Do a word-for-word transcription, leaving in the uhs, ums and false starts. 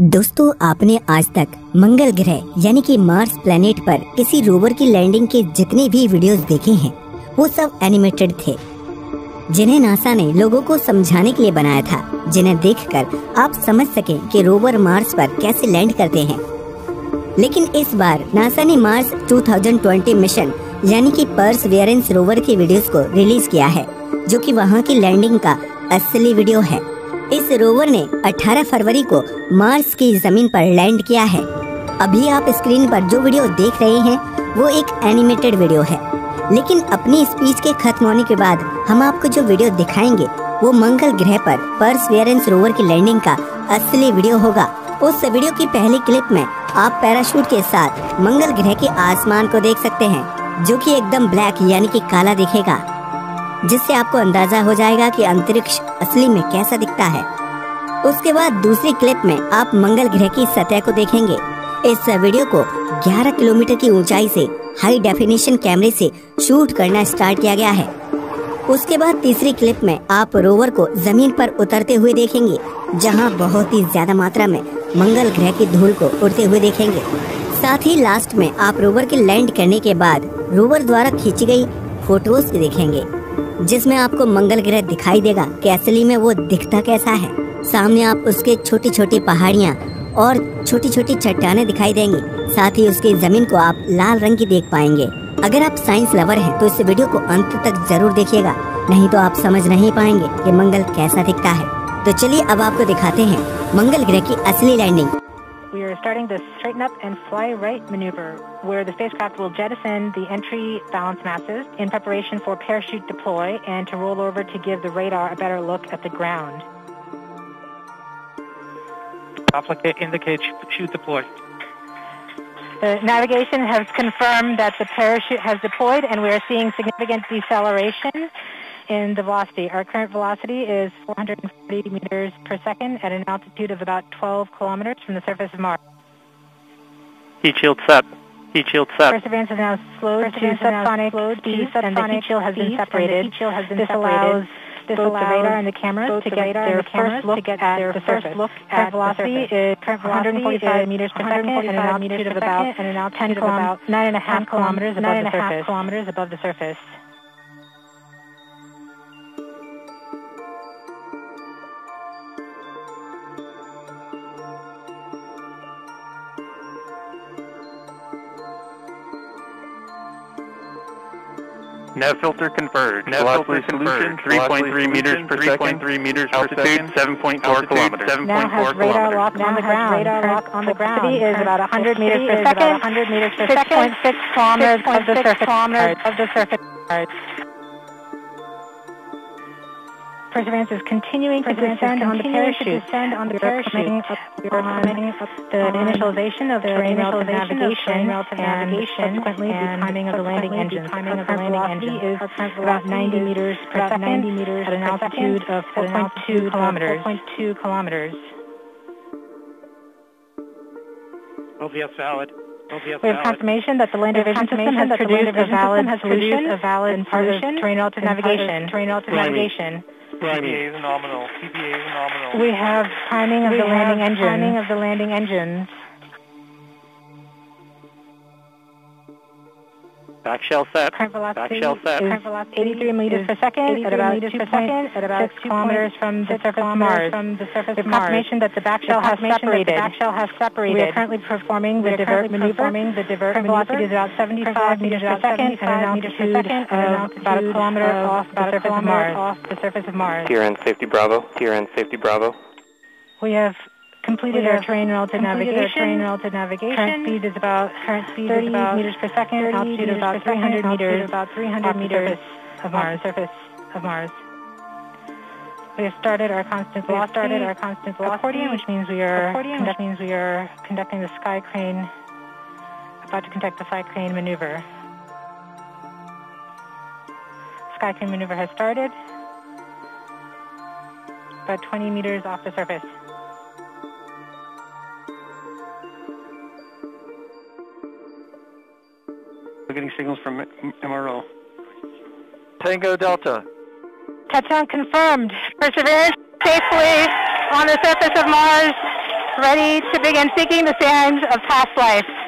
दोस्तों, आपने आज तक मंगल ग्रह यानी कि मार्स प्लेनेट पर किसी रोवर की लैंडिंग के जितने भी वीडियोस देखे हैं वो सब एनिमेटेड थे, जिन्हें नासा ने लोगों को समझाने के लिए बनाया था, जिन्हें देखकर आप समझ सकें कि रोवर मार्स पर कैसे लैंड करते हैं। लेकिन इस बार नासा ने मार्स दो हज़ार बीस मिशन यानी कि परसेवरेंस रोवर की वीडियोस को रिलीज किया है, जो कि वहां की लैंडिंग का असली वीडियो है। इस रोवर ने अठारह फरवरी को मार्स की जमीन पर लैंड किया है। अभी आप स्क्रीन पर जो वीडियो देख रहे हैं वो एक एनिमेटेड वीडियो है, लेकिन अपनी स्पीच के खत्म होने के बाद हम आपको जो वीडियो दिखाएंगे वो मंगल ग्रह पर परसेवरेंस रोवर की लैंडिंग का असली वीडियो होगा। उस वीडियो की पहली क्लिप में आप पैराशूट के साथ मंगल ग्रह के आसमान को देख सकते हैं, जो कि एकदम ब्लैक यानी कि काला दिखेगा, जिससे आपको अंदाजा हो जाएगा कि अंतरिक्ष असली में कैसा दिखता है। उसके बाद दूसरी क्लिप में आप मंगल ग्रह की सतह को देखेंगे। इस वीडियो को ग्यारह किलोमीटर की ऊंचाई से हाई डेफिनेशन कैमरे से शूट करना स्टार्ट किया गया है। उसके बाद तीसरी क्लिप में आप रोवर को जमीन पर उतरते हुए देखेंगे, जहां बहुत ही ज्यादा मात्रा में मंगल ग्रह की धूल को उड़ते हुए देखेंगे। साथ ही लास्ट में आप रोवर के लैंड करने के बाद रोवर द्वारा खींची गई फोटोज देखेंगे, जिसमें आपको मंगल ग्रह दिखाई देगा कि असली में वो दिखता कैसा है। सामने आप उसके छोटी छोटी पहाड़ियाँ और छोटी छोटी चट्टानें दिखाई देंगी। साथ ही उसकी जमीन को आप लाल रंग की देख पाएंगे। अगर आप साइंस लवर हैं तो इस वीडियो को अंत तक जरूर देखिएगा, नहीं तो आप समझ नहीं पाएंगे कि मंगल कैसा दिखता है। तो चलिए अब आपको दिखाते हैं मंगल ग्रह की असली landing. We are starting the straighten up and fly right maneuver, where the spacecraft will jettison the entry balance masses in preparation for parachute deploy and to roll over to give the radar a better look at the ground. Applicate indicate chute deploy. The navigation has confirmed that the parachute has deployed, and we are seeing significant deceleration in the velocity. Our current velocity is four hundred forty meters per second at an altitude of about twelve kilometers from the surface of Mars. Heat shield set. Heat shield set. Perseverance is now slowed to subsonic speed, and the heat shield has been separated. This allows this both the radar and the cameras to get their first look at the surface. Current velocity is one hundred forty-five meters per second at an altitude of about ten kilometers, nine and a half kilometers above the surface. Kilometers above the surface. Nav filter converged. Nav filter solution three point three meters per second. three point three meters per second. seven point four kilometers. seven point four kilometers. Now has radar lock on the ground. Radar lock on the ground. Velocity is about one hundred meters per second. one hundred meters per second. six point six kilometers of the surface. Kilometers of the surface. Perseverance is continuing to descend on the parachute. Descend on the parachute. We are coming up the initialization of the terrain relative navigation and subsequently the timing of the landing engines. The current velocity is about ninety meters per second at an altitude of four point two kilometers. four point two kilometers. O P S valid. We have confirmation that the lander vision system has produced a valid solution, a valid part of terrain relative navigation. Terrain relative navigation. T P A is nominal. T P A is nominal. We have timing of we the landing engine. Timing of the landing engines. Back shell set. Current velocity Back shell set. is eighty-three meters per second at about two point six kilometers from the surface of Mars. From the surface of Mars. Confirmation that the back shell has separated. The back shell has separated. We are currently performing the divert maneuver. Performing the divert current maneuver. Velocity is about seventy-five meters per second at an altitude of about a kilometer off the surface of Mars. Off the surface of Mars. T R N safety Bravo. T R N safety Bravo. We have completed our terrain relative navigation. Terrain relative navigation. Current speed is about current speed thirty is about meters per second. Altitude of about three hundred meters. About three hundred meters of Mars. Surface of Mars. We have started our constant velocity. We have started our constant velocity. Accordion, which means we are accordion, which means we are conducting the sky crane. About to conduct the sky crane maneuver. Sky crane maneuver has started. About twenty meters off the surface. We're getting signals from M R O. Tango Delta. Touchdown confirmed. Perseverance safely on the surface of Mars. ready to begin seeking the signs of past life.